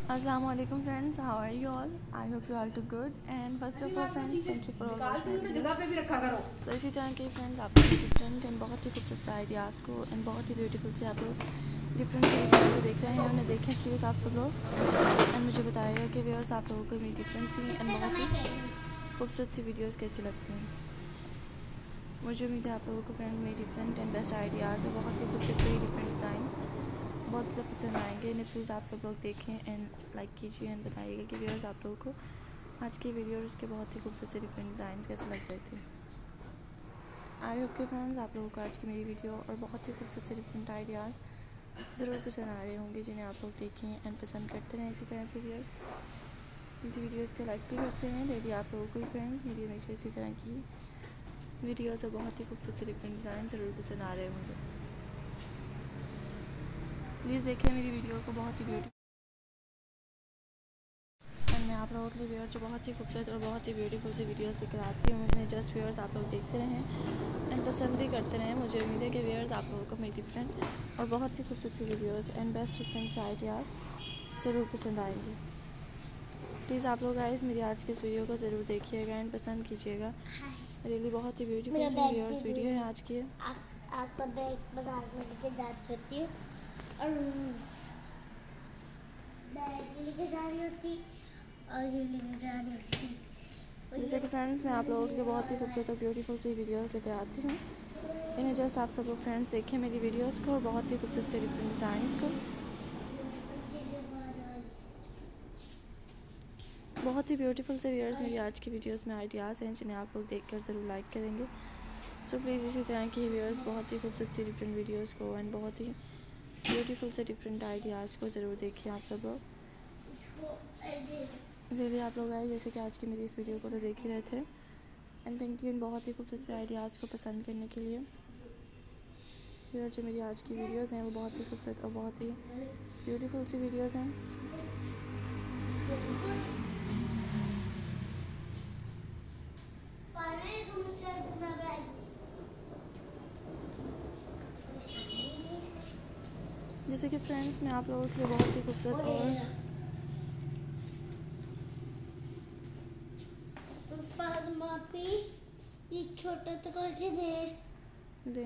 Assalamu alaikum friends, how are you all? I hope you all do good and first of all friends thank you for all watching my video. So इसी तरह के friends आप लोग different and बहुत ही खूबसूरत ideas को and बहुत ही ब्यूटीफुल से आप लोग डिफरेंट वीडियोज़ को देख रहे हैं उन्हें देखें प्लीज़ आप सब लोग एंड मुझे बताइएगा कि व्यूअर्स आप लोगों को मेरी डिफरेंट सी एंड बहुत ही खूबसूरत सी वीडियोज़ कैसी लगती हैं। मुझे उम्मीद है आप लोगों को फ्रेंड मेरी डिफरेंट एंड बेस्ट आइडियाज़ और बहुत ही खूबसूरत सी डिफरेंट डिज़ाइंस बहुत ज़्यादा पसंद आएंगे इन्हें प्लीज़ आप सब लोग देखें एंड लाइक कीजिए एंड बताइएगा कि व्यूअर्स आप लोगों को आज की वीडियो और इसके बहुत ही खूबसूरत से डिफरेंट डिज़ाइंस कैसे लग रहे थे। आई होप के फ्रेंड्स आप लोगों को आज की मेरी वीडियो और बहुत ही खूबसूरत से डिफरेंट आइडियाज़ ज़रूर पसंद आ रहे होंगे जिन्हें आप लोग देखें एंड पसंद करते रहें। इसी तरह से व्यूअर्स मेरी वीडियोज़ को लाइक भी करते हैं डेली आप लोगों को फ्रेंड्स मेरी हमेशा इसी तरह की वीडियोज़ और बहुत ही खूबसूरत से डिफरेंट डिज़ाइन ज़रूर पसंद आ रहे होंगे। प्लीज़ देखें मेरी वीडियो को बहुत ही ब्यूटीफुल एंड मैं आप लोगों के लिए व्यूअर्स जो बहुत ही खूबसूरत और बहुत ही ब्यूटीफुल सी वीडियोस लेकर आती हूँ इन्हें जस्ट व्यूअर्स आप लोग देखते रहें एंड पसंद भी करते रहें। मुझे उम्मीद है कि व्यूअर्स आप लोगों को मेरी डिफरेंट और बहुत ही खूबसूरत सी videos and best different ideas ज़रूर पसंद आएंगे। प्लीज़ आप लोग गाइस मेरी आज की इस वीडियो को ज़रूर देखिएगा एंड पसंद कीजिएगा। रियली बहुत ही ब्यूटीफुल सी व्यूअर्स वीडियो है आज की। आपका बैग बनाने के लिए जाती हूँ और बैग लेके जा रही होती और ये लेके जा रही होती। जैसे कि फ्रेंड्स मैं आप लोगों के लिए बहुत ही खूबसूरत और ब्यूटीफुल सी वीडियोस लेकर आती हूँ इन्हें जस्ट आप सब लोग फ्रेंड्स देखें मेरी वीडियोस को और बहुत ही खूबसूरत से डिफरेंट डिज़ाइंस को बहुत ही ब्यूटीफुल से व्यूअर्स मेरी आज की वीडियोस में आइडियाज़ हैं जिन्हें आप लोग देखकर ज़रूर लाइक करेंगे। सो प्लीज़ इसी तरह की व्यूअर्स बहुत ही खूबसूरत सी डिफरेंट वीडियोस को एंड बहुत ही ब्यूटीफुल से डिफरेंट आइडियाज़ को ज़रूर देखिए आप सब लोग। इसीलिए आप लोग आए जैसे कि आज की मेरी इस वीडियो को तो देख ही रहे थे एंड थैंक यू इन बहुत ही खूबसूरत से आइडियाज़ को पसंद करने के लिए। व्यूअर्स जो मेरी आज की वीडियोस हैं वो बहुत ही खूबसूरत और बहुत ही ब्यूटीफुल सी वीडियोस हैं। जैसे कि फ्रेंड्स मैं आप लोगों के लिए बहुत ही खूबसूरत और ये छोटा तो करके दे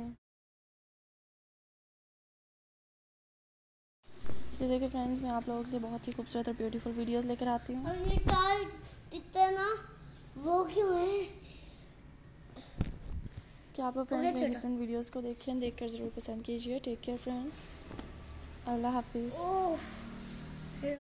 जैसे कि फ्रेंड्स मैं आप लोगों के लिए बहुत ही खूबसूरत और ब्यूटीफुल वीडियोस लेकर आती हूँ। और ये टाल इतना वो क्यों है कि आप लोग फ्रेंड्स मेरी डिफरेंट वीडियोस को देखिए देखकर ज़रूर पसंद कीजिए। टेक केयर फ्रेंड्स, अल्लाह हाफिज़।